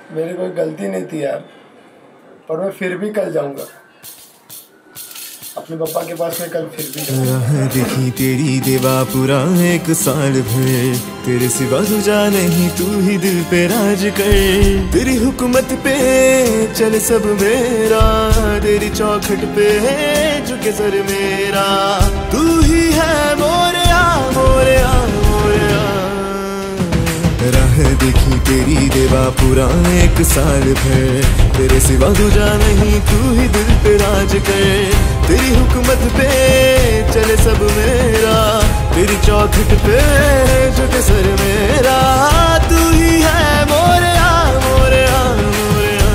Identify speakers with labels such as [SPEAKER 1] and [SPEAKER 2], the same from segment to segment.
[SPEAKER 1] मेरी कोई गलती नहीं थी यार, पर मैं फिर भी कल जाऊंगा अपने पापा के पास में। कल फिर भी
[SPEAKER 2] राह देखी तेरी देवा पूरा 1 साल भर, तेरे सिवा दूजा नहीं, तू ही दिल पे राज कर। तेरी हुकूमत पे चले सब मेरा, तेरी चौखट पे झुके सर मेरा। तू ही है मोरया मोरया मोरया। राह देखी तेरी देवा पूरा 1 साल भर, तेरे सिवा दूजा नहीं, तू ही दिल पे राज कर। तेरी हुकूमत पे चले सब मेरा, तेरी चौखट पे झुके सर मेरा। तू ही है मोरया मोरया मोरया।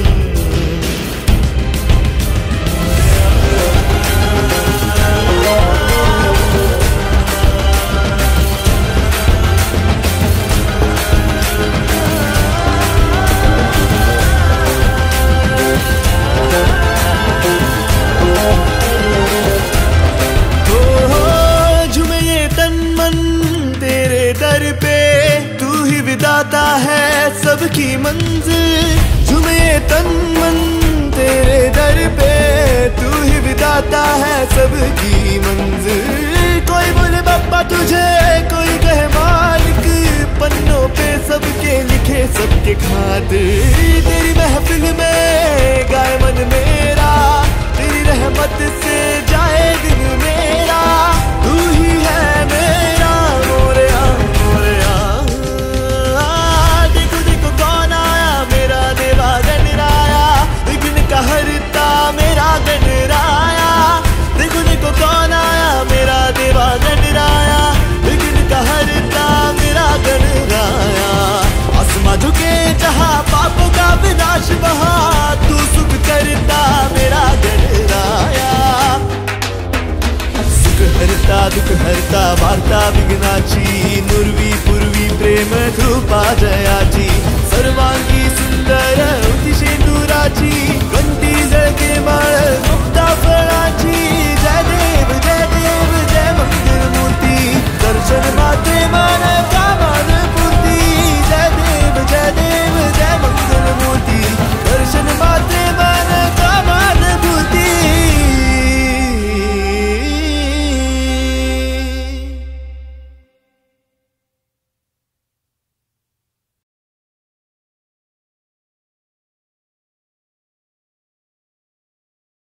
[SPEAKER 2] दाता है सबकी मंजिल, झूमे तन मन तेरे दर पे। तू ही विदाता है सबकी मंजिल। कोई बोले बाबा तुझे, कोई कहे मालिक, पन्नों पे सबके लिखे सबके खातिर। तेरी महफिल में गाए मन मेरा, तेरी रहमत से जाए दिन मेरा। तू ही है मेरा मोरया मोरया। हरता मेरा गणराया, देखो देखो कौन आया मेरा देवा गणराया। विघ्न का हरता मेरा गणराया। आसमां झुके जहां पापों का विनाश बहा, तू सुख करता मेरा गणराया। सुख हरता दुख हरता वार्ता विघ्नाची, नूर